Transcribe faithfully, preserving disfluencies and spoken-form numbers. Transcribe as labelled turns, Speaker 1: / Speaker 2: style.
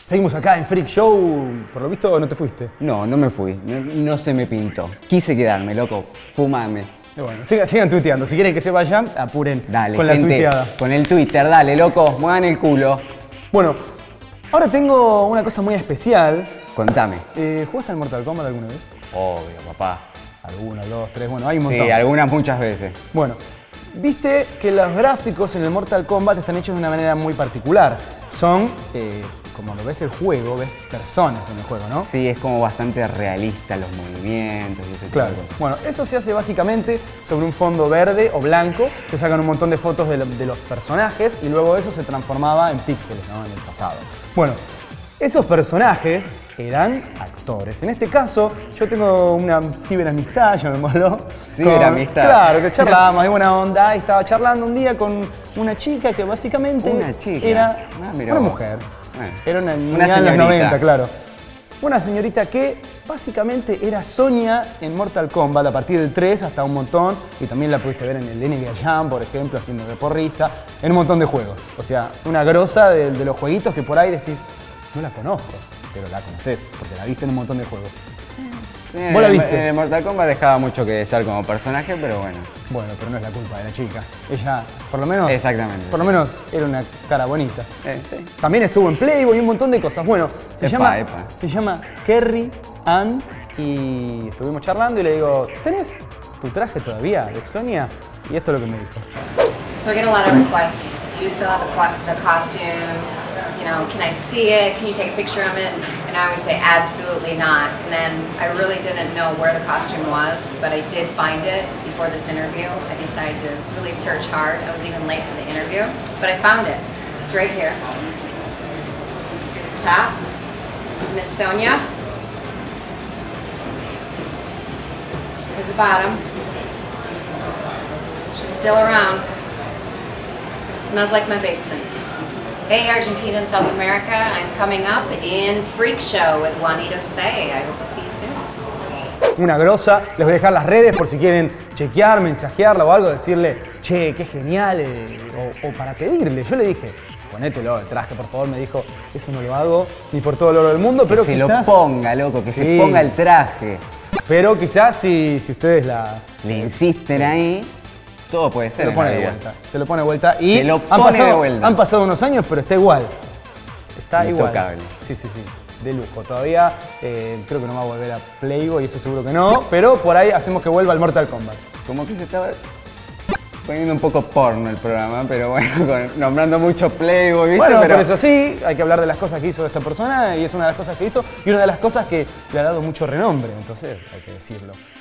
Speaker 1: Seguimos acá en Freak Show. Por lo visto no te fuiste.
Speaker 2: No, no me fui. No, no se me pintó. Quise quedarme, loco. Fumame.
Speaker 1: Y bueno, sigan, sigan tuiteando. Si quieren que se vayan, apuren
Speaker 2: dale,
Speaker 1: con
Speaker 2: gente,
Speaker 1: la tuiteada.
Speaker 2: Con el Twitter, dale, loco. Muevan el culo.
Speaker 1: Bueno, ahora tengo una cosa muy especial.
Speaker 2: Contame.
Speaker 1: Eh, ¿Jugaste al Mortal Kombat alguna vez?
Speaker 2: Obvio, papá.
Speaker 1: Alguna, dos, tres, bueno, hay un montón.
Speaker 2: Sí, algunas muchas veces.
Speaker 1: Bueno, viste que los gráficos en el Mortal Kombat están hechos de una manera muy particular. Son, eh, como lo ves el juego, ves personas en el juego, ¿no?
Speaker 2: Sí, es como bastante realista los movimientos y ese tipo
Speaker 1: Claro.
Speaker 2: de cosas.
Speaker 1: Bueno, eso se hace básicamente sobre un fondo verde o blanco. Se sacan un montón de fotos de, lo- de los personajes y luego eso se transformaba en píxeles, ¿no? En el pasado. Bueno, esos personajes eran actores. En este caso, yo tengo una ciberamistad, llamémoslo.
Speaker 2: Ciberamistad.
Speaker 1: Con- Claro, que charlábamos de buena onda y estaba charlando un día con una chica que básicamente
Speaker 2: Una chica.
Speaker 1: era
Speaker 2: Ah, mirá
Speaker 1: una
Speaker 2: vos.
Speaker 1: mujer.
Speaker 2: Bueno.
Speaker 1: Era una niña
Speaker 2: Una
Speaker 1: en los
Speaker 2: señorita.
Speaker 1: noventa, claro. Una señorita que básicamente era Sonya en Mortal Kombat a partir del tres hasta un montón, y también la pudiste ver en el N B A Jam, por ejemplo, haciendo de porrista, en un montón de juegos. O sea, una grosa de, de los jueguitos que por ahí decís, no la conozco, pero la conoces, porque la viste en un montón de juegos.
Speaker 2: Eh,
Speaker 1: ¿Vos la
Speaker 2: en-
Speaker 1: viste?
Speaker 2: En el Mortal Kombat dejaba mucho que desear como personaje, pero bueno.
Speaker 1: Bueno, pero no es la culpa de la chica. Ella, por lo menos,
Speaker 2: Exactamente.
Speaker 1: por lo menos era una cara bonita.
Speaker 2: Eh, sí.
Speaker 1: También estuvo en Playboy y un montón de cosas. Bueno, se,
Speaker 2: Epa,
Speaker 1: llama,
Speaker 2: epa.
Speaker 1: se llama Kerry Ann y estuvimos charlando y le digo, ¿tenés tu traje todavía de Sonia? Y esto es lo que me dijo.
Speaker 3: So I get a lot of requests. Do you still have the, qua- the costume? You know, can I see it? Can you take a picture of it? And I always say absolutely not. And then I really didn't know where the costume was, but I did find it before this interview. I decided to really search hard. I was even late for the interview, but I found it. It's right here. Here's the top. Miss Sonia. Here's the bottom. She's still around. It smells like my basement. Hey, Argentina and South America, I'm coming up in Freak Show with Juanito Say. I hope to see you soon.
Speaker 1: Una grosa, les voy a dejar las redes por si quieren chequear, mensajearla o algo, decirle, che, qué genial, eh, o, o para pedirle. Yo le dije, ponételo el traje, por favor, me dijo, eso no lo hago ni por todo el oro del mundo, pero
Speaker 2: que se
Speaker 1: quizás...
Speaker 2: lo ponga, loco, que
Speaker 1: Sí.
Speaker 2: se ponga el traje.
Speaker 1: Pero quizás si, si ustedes la...
Speaker 2: Le insisten ahí, todo puede
Speaker 1: Se
Speaker 2: ser.
Speaker 1: lo
Speaker 2: en
Speaker 1: pone
Speaker 2: la
Speaker 1: de
Speaker 2: vida.
Speaker 1: vuelta. Se lo pone de vuelta y
Speaker 2: Se lo
Speaker 1: han,
Speaker 2: pone
Speaker 1: pasado,
Speaker 2: de vuelta.
Speaker 1: han pasado unos años, pero está igual. Está
Speaker 2: Intocable.
Speaker 1: igual. Sí, sí, sí. De lujo. Todavía eh, creo que no va a volver a Playboy, eso seguro que no. Pero por ahí hacemos que vuelva al Mortal Kombat.
Speaker 2: Como que se estaba poniendo un poco porno el programa, pero bueno, con- nombrando mucho Playboy, ¿viste?
Speaker 1: Bueno,
Speaker 2: pero
Speaker 1: por eso sí, hay que hablar de las cosas que hizo esta persona y es una de las cosas que hizo y una de las cosas que le ha dado mucho renombre. Entonces hay que decirlo.